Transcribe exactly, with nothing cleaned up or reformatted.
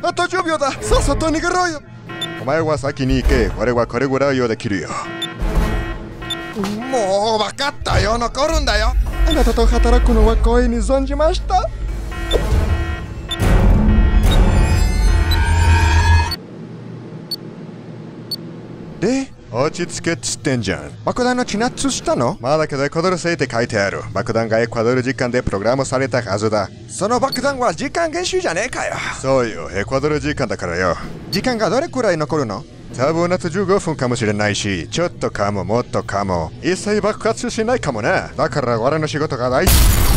あとじゅうびょうだ。さっさと逃げろよ。お前は先に行け。俺はこれぐらいをできるよ。もう分かったよ。残るんだよ。あなたと働くのは光栄に存じました。で、落ち着けっつってんじゃん。爆弾の地ナッツしたの？まだけどエクアドル製って書いてある。爆弾がエクアドル時間でプログラムされたはずだ。その爆弾は時間厳守じゃねえかよ。そうよ、エクアドル時間だからよ。時間がどれくらい残るの？多分あとじゅうごふんかもしれないし、ちょっとかももっとかも。一切爆発しないかもな。だから俺の仕事が大事。